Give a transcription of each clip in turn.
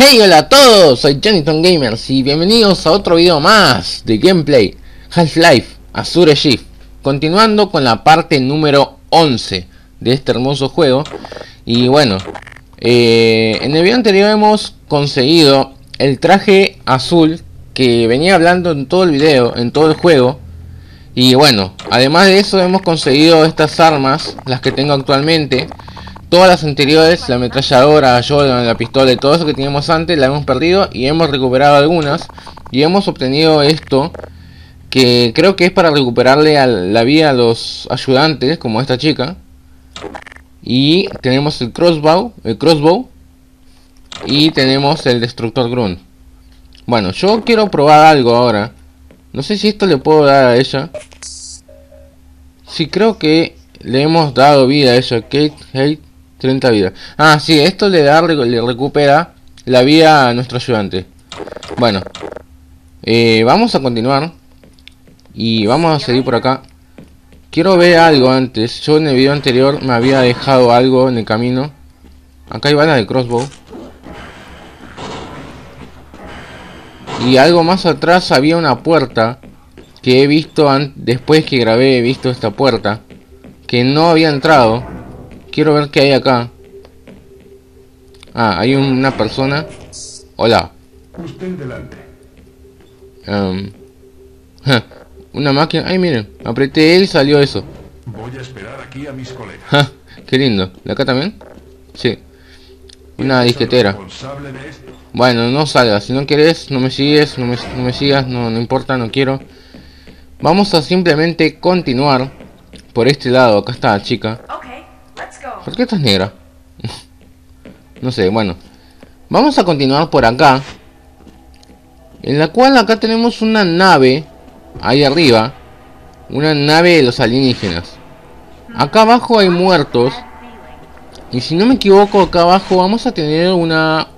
Hey, hola a todos, soy Jonathan Gamers y bienvenidos a otro video más de gameplay Half-Life Azure Shift, continuando con la parte número 11 de este hermoso juego. Y bueno, en el video anterior hemos conseguido el traje azul que venía hablando en todo el video, en todo el juego. Y bueno, además de eso hemos conseguido estas armas, las que tengo actualmente. Todas las anteriores, la ametralladora, la pistola y todo eso que teníamos antes, la hemos perdido y hemos recuperado algunas. Y hemos obtenido esto, que creo que es para recuperarle la vida a los ayudantes, como esta chica. Y tenemos el crossbow y tenemos el destructor grunt. Bueno, yo quiero probar algo ahora. No sé si esto le puedo dar a ella. Sí, creo que le hemos dado vida a ella. Kate, 30 vidas. Ah, sí, esto le recupera la vida a nuestro ayudante. Bueno, vamos a continuar. Y vamos a seguir por acá. Quiero ver algo antes. Yo en el video anterior me había dejado algo en el camino. Acá hay balas de crossbow. Y algo más atrás había una puerta que he visto después que grabé, he visto esta puerta que no había entrado. Quiero ver qué hay acá. Ah, hay una persona. Hola. Usted delante. Una máquina. Ay, miren, apreté él y salió eso. Voy a esperar aquí a mis colegas. Qué lindo. ¿De acá también? Sí. Una disquetera. Responsable de esto. Bueno, no salgas. Si no querés, no me sigues, no me sigas, no importa, no quiero. Vamos a simplemente continuar por este lado. Acá está la chica. ¿Por qué estás negra? No sé, bueno. Vamos a continuar por acá. En la cual acá tenemos una nave. Ahí arriba. Una nave de los alienígenas. Acá abajo hay muertos. Y si no me equivoco, acá abajo vamos a tener un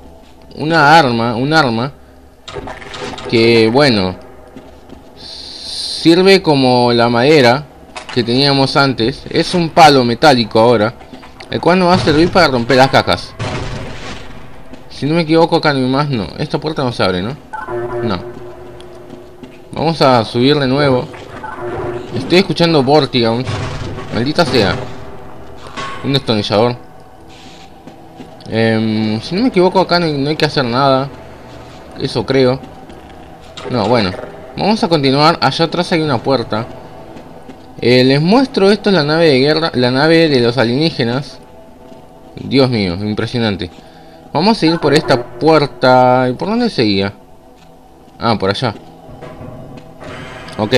arma. Que bueno, sirve como la madera que teníamos antes. Es un palo metálico ahora, el cual nos va a servir para romper las cajas. Si no me equivoco, acá no hay más. No, esta puerta no se abre, ¿no? No. Vamos a subir de nuevo. Estoy escuchando Vortigaunts. Maldita sea. Un destornillador. Si no me equivoco, acá no hay que hacer nada. Eso creo. No, bueno. Vamos a continuar. Allá atrás hay una puerta. Les muestro, esto es la nave de guerra, la nave de los alienígenas. Dios mío, impresionante. Vamos a ir por esta puerta. ¿Y por dónde seguía? Ah, por allá. Ok.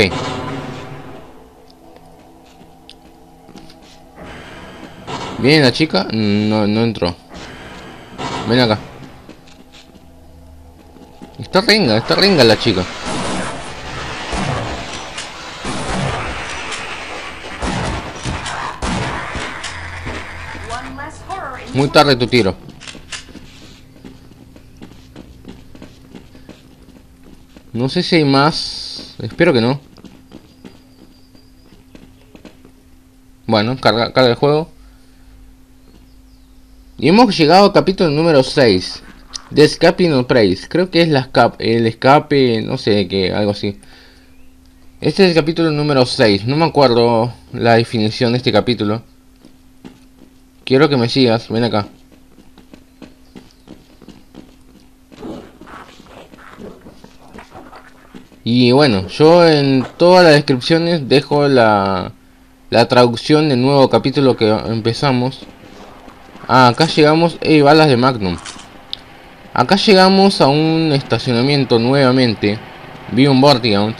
¿Viene la chica? No entró. Ven acá. Está renga la chica. Muy tarde tu tiro. No sé si hay más. Espero que no. Bueno, carga el juego. Y hemos llegado al capítulo número 6. The Escaping of Prey. Creo que es el escape, no sé qué, algo así. Este es el capítulo número 6. No me acuerdo la definición de este capítulo. Quiero que me sigas, ven acá. Y bueno, yo en todas las descripciones dejo la traducción del nuevo capítulo que empezamos. Ah, acá llegamos. Balas de Magnum. Acá llegamos a un estacionamiento nuevamente. Vi un Vortigaunt.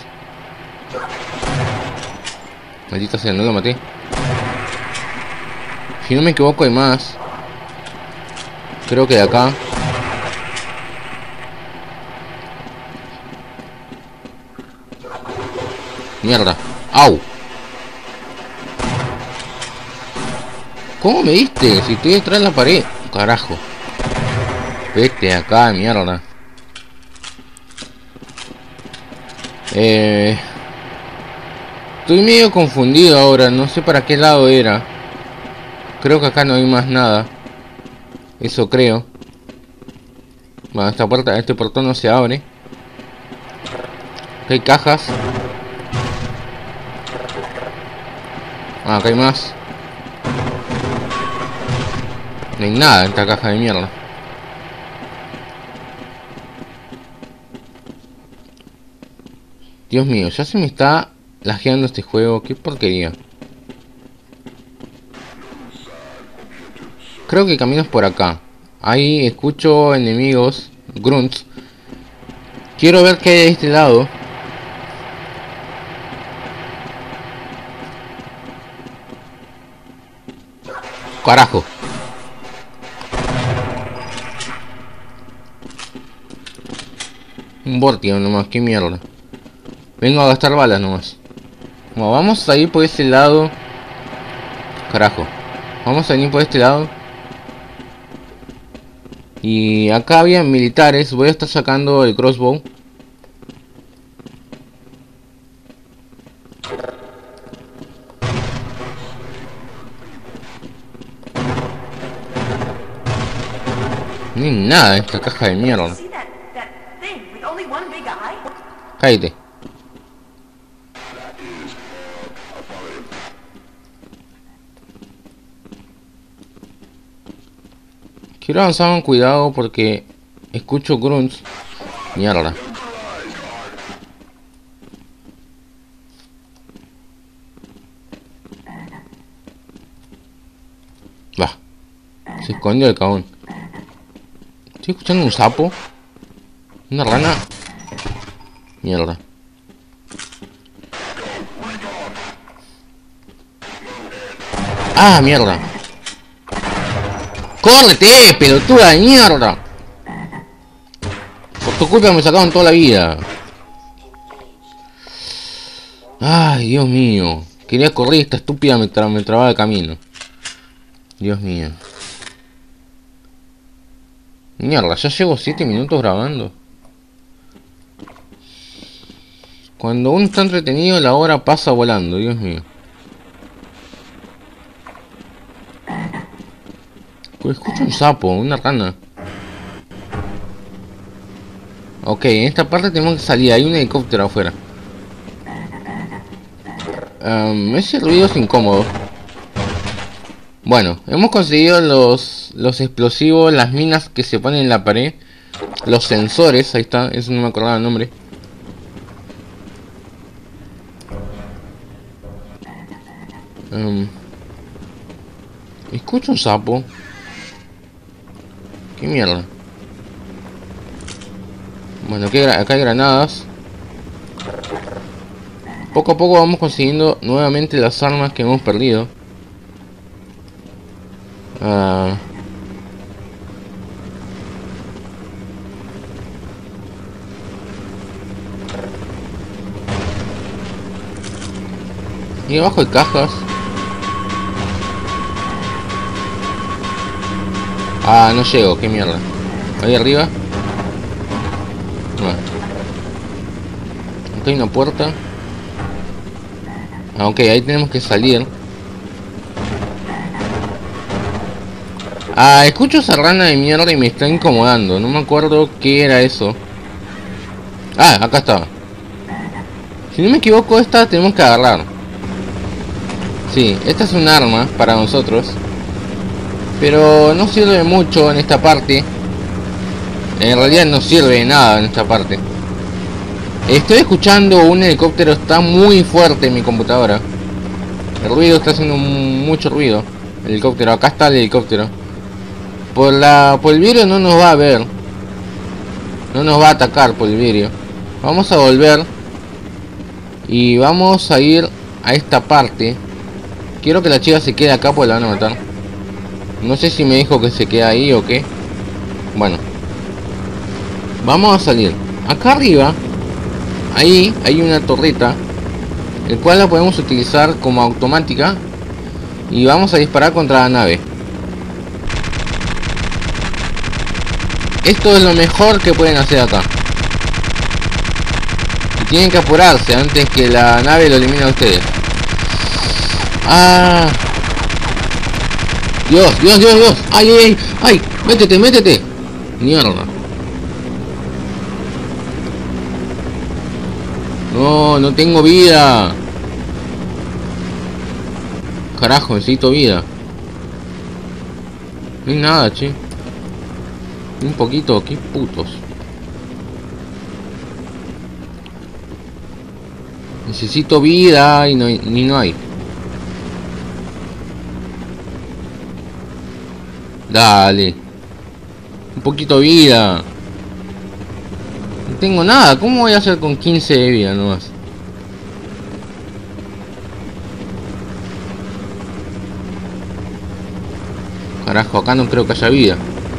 Maldita sea, no lo maté. Si no me equivoco hay más. Creo que de acá. Mierda. ¡Au! ¿Cómo me diste? Si estoy detrás de la pared. Carajo. Vete acá, mierda. Estoy medio confundido ahora. No sé para qué lado era. Creo que acá no hay más nada. Eso creo. Bueno, esta puerta, este portón no se abre. Acá hay cajas. Ah, acá hay más. No hay nada en esta caja de mierda. Dios mío, ya se me está lajeando este juego. Qué porquería. Creo que el camino es por acá. Ahí escucho enemigos, grunts. Quiero ver qué hay de este lado. Carajo. Un vórtigo nomás, qué mierda. Vengo a gastar balas nomás. Bueno, vamos a ir por ese lado. Carajo. Vamos a ir por este lado. Y acá había militares. Voy a estar sacando el crossbow. No hay nada en esta caja de mierda. Cállate. Quiero avanzar con cuidado porque escucho grunts. Mierda. Va. Se escondió el cagón. Estoy escuchando un sapo. Una rana. Mierda. Ah, mierda. ¡Córrete, pelotuda de mierda! Por tu culpa me sacaron toda la vida. Ay, Dios mío. Quería correr y esta estúpida me trababa el camino. Dios mío. Mierda, ya llevo 7 minutos grabando. Cuando uno está entretenido, la hora pasa volando, Dios mío. Escucho un sapo, una rana. Ok, en esta parte tenemos que salir. Hay un helicóptero afuera. Ese ruido es incómodo. Bueno, hemos conseguido los explosivos, las minas que se ponen en la pared. Los sensores, ahí está, eso no me acordaba el nombre. Escucho un sapo. ¿Qué mierda? Bueno, acá hay granadas. Poco a poco vamos consiguiendo nuevamente las armas que hemos perdido. Y abajo hay cajas. Ah, no llego, qué mierda. Ahí arriba. Bueno. Acá hay una puerta. Ah, ok, ahí tenemos que salir. Ah, escucho esa rana de mierda y me está incomodando. No me acuerdo qué era eso. Ah, acá estaba. Si no me equivoco, esta tenemos que agarrar. Sí, esta es un arma para nosotros. Pero no sirve mucho en esta parte. En realidad no sirve de nada en esta parte. Estoy escuchando un helicóptero, está muy fuerte en mi computadora. El ruido está haciendo mucho ruido. El helicóptero, acá está el helicóptero. Por el vidrio no nos va a ver. No nos va a atacar por el vidrio. Vamos a volver. Y vamos a ir a esta parte. Quiero que la chica se quede acá porque la van a matar. No sé si me dijo que se queda ahí o qué. Bueno. Vamos a salir. Acá arriba. Ahí hay una torreta. El cual la podemos utilizar como automática. Y vamos a disparar contra la nave. Esto es lo mejor que pueden hacer acá. Y tienen que apurarse antes que la nave lo elimine a ustedes. Ah. Dios, Dios, Dios, Dios. Ay, ay, ay. Métete, métete. Mierda. No, no tengo vida. Carajo, necesito vida. No hay nada, che. Un poquito, qué putos. Necesito vida y no hay. Dale. Un poquito de vida. No tengo nada. ¿Cómo voy a hacer con 15 de vida nomás? Carajo, acá no creo que haya vida.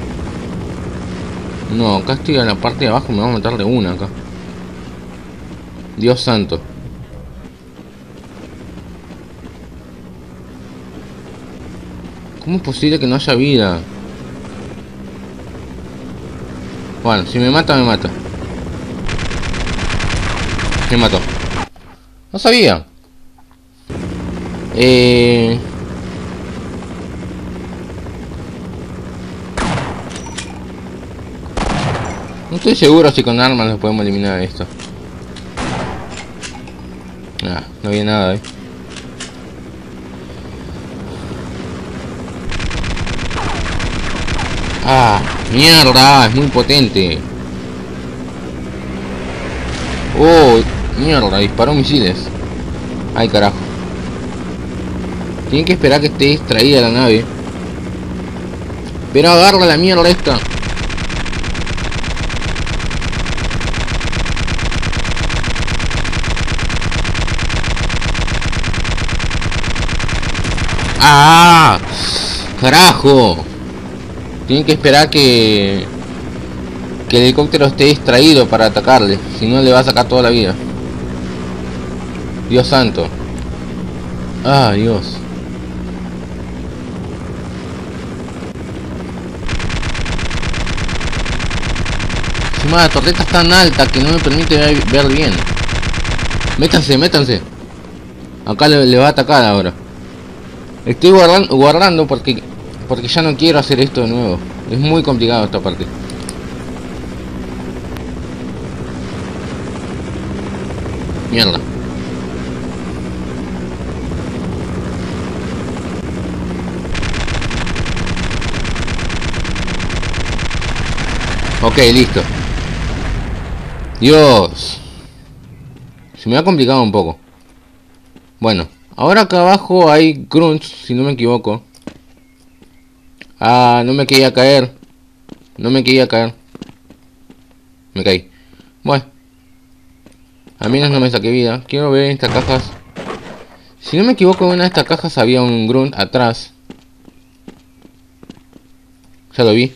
No, acá estoy en la parte de abajo. Me va a matar de una acá. Dios santo. ¿Cómo es posible que no haya vida? Bueno, si me mata, me mata. Me mató. No sabía. No estoy seguro si con armas nos podemos eliminar esto. No había nada ahí. Ah, mierda, es muy potente. Oh, mierda, disparó misiles. Ay, carajo. Tienen que esperar que esté distraída la nave. Pero agarra la mierda esta. ¡Ah! ¡Carajo! Tienen que esperar que el helicóptero esté distraído para atacarle. Si no, le va a sacar toda la vida. Dios santo. ¡Ah, Dios! Encima la torreta es tan alta que no me permite ver bien. Métanse, métanse. Acá le va a atacar ahora. Estoy guardando porque ya no quiero hacer esto de nuevo. Es muy complicado esta parte. Mierda. Ok, listo. Dios. Se me ha complicado un poco. Bueno, ahora acá abajo hay grunts, si no me equivoco. Ah, no me quería caer. No me quería caer. Me caí. Bueno. Al menos no me saqué vida. Quiero ver estas cajas. Si no me equivoco, en una de estas cajas había un grunt atrás. Ya lo vi.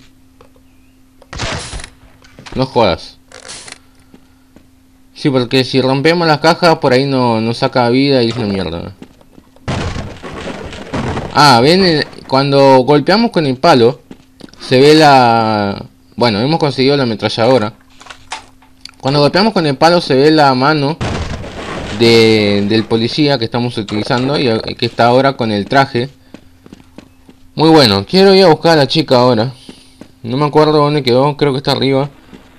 No jodas. Sí, porque si rompemos las cajas, por ahí no saca vida y es una mierda. Ah, ven, cuando golpeamos con el palo, se ve la... Bueno, hemos conseguido la ametralladora. Cuando golpeamos con el palo se ve la mano del policía que estamos utilizando y que está ahora con el traje. Muy bueno, quiero ir a buscar a la chica ahora. No me acuerdo dónde quedó, creo que está arriba.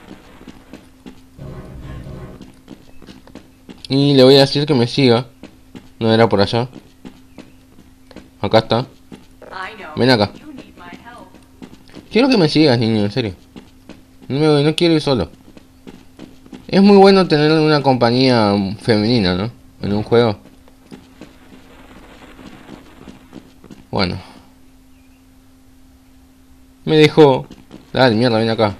Y le voy a decir que me siga. No era por allá. Acá está. Ven acá. Quiero que me sigas, niño, en serio. No quiero ir solo. Es muy bueno tener una compañía femenina, ¿no? En un juego. Bueno. Me dejó. Dale, mierda, ven acá.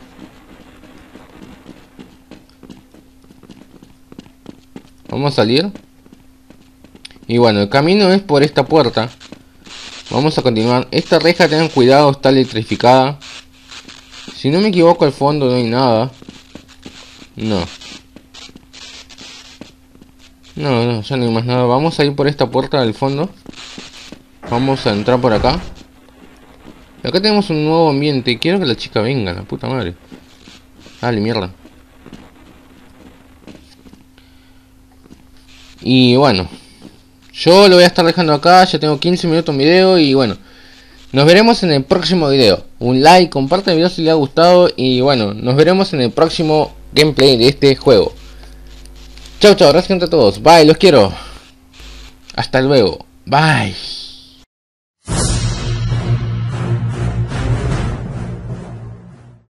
Vamos a salir. Y bueno, el camino es por esta puerta. Vamos a continuar. Esta reja, tengan cuidado, está electrificada. Si no me equivoco, al fondo no hay nada. No. No, ya no hay más nada. Vamos a ir por esta puerta del fondo. Vamos a entrar por acá. Y acá tenemos un nuevo ambiente. Quiero que la chica venga, la puta madre. Dale, mierda. Y bueno, yo lo voy a estar dejando acá. Ya tengo 15 minutos en video. Y bueno, nos veremos en el próximo video. Un like, comparte el video si les ha gustado. Y bueno, nos veremos en el próximo gameplay de este juego. Chao, chao, gracias a todos. Bye, los quiero. Hasta luego. Bye.